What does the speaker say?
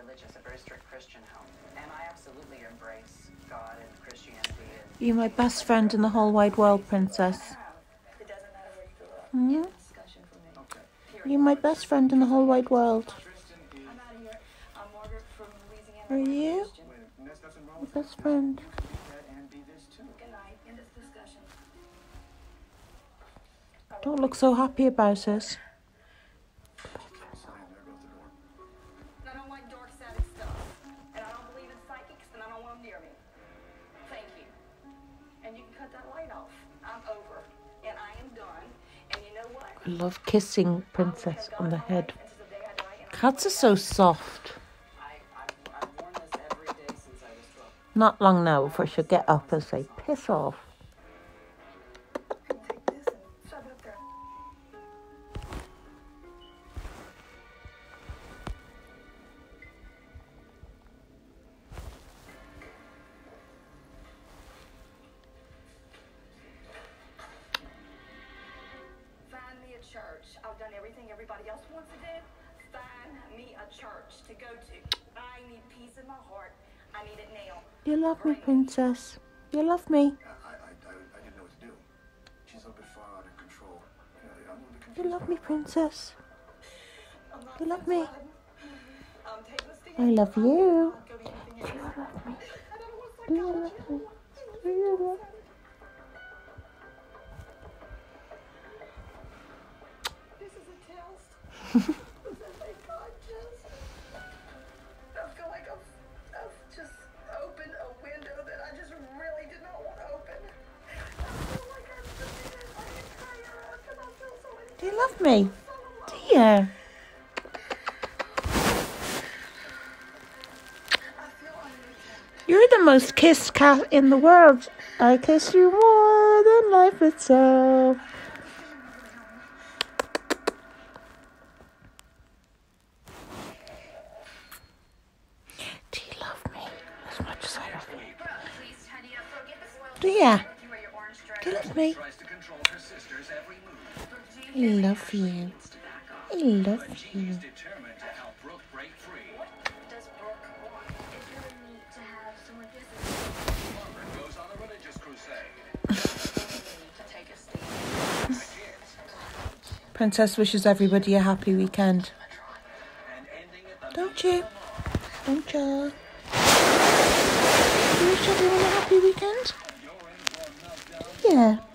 religious, a very strict Christian home, and I absolutely embrace God and Christianity. You're my best friend in the whole wide world, Princess. It doesn't matter where you grew up. Hmm? Discussion for me. You're my best friend in the whole wide world. I'm out of here. I'm Margaret from Louisiana. Are you? My best friend. Good night. End of discussion. Don't look so happy about it. I don't like dark savage stuff, and I don't believe in psychics, and I don't want them near me. Thank you. And you can cut that light off. I'm over, and I am done. And you know what? I love kissing Princess on the head. Cats are so soft. I've worn this every day since I was 12. Not long now before she'll get up and say, piss off. Take this and shove it up there. Find me a church. I've done everything everybody else wants to do. Find me a church to go to. I need peace in my heart. I need it now. You love me, Princess. You love me. I didn't know what to do. She's a bit far out of control. I'm a little bit You confused. love me, Princess. I'm not You love me. take this thing. I love you. Go to anything You else. love me. I don't want Do you love me? Do you love me? This is a test. Thank God, just. I feel like I've just opened a window that I just really did not want to open. I feel like I'm submitted my entire earth because I feel so many. Do you love me? Do you? I feel unmuted. You're the most kissed cat in the world. I kiss you more than life itself. Do you love me as much as I love you? Do you? Do you love me? I love you. I love you. Does Brooke want? It's really neat to have someone visit. Goes on a religious crusade. To take a stand. Princess wishes everybody a happy weekend. And ending it Don't you? Don't you? You wish everyone a happy weekend? Yeah.